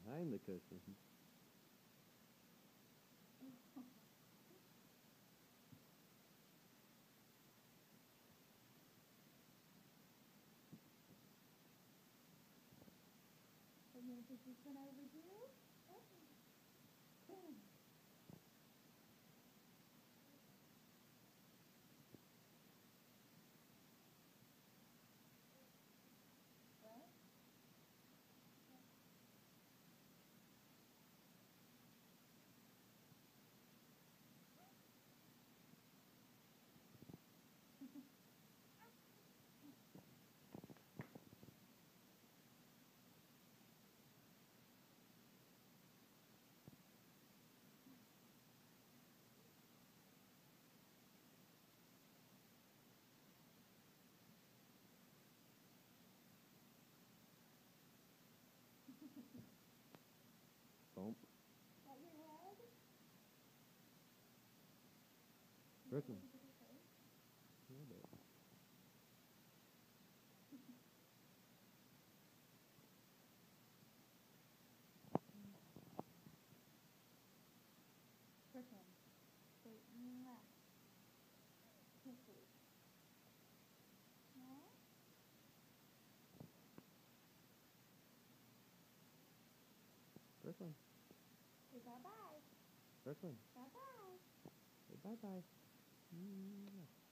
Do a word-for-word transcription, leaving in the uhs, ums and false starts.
behind the cushion. I'm going to put this one over here. What? Bump. Is that your head? Brooklyn. Look at your face. A little bit. Brooklyn. Say, mwah. Kisses. No? Brooklyn. Say bye-bye. Brooklyn. Bye-bye. Say bye-bye. Mm-hmm.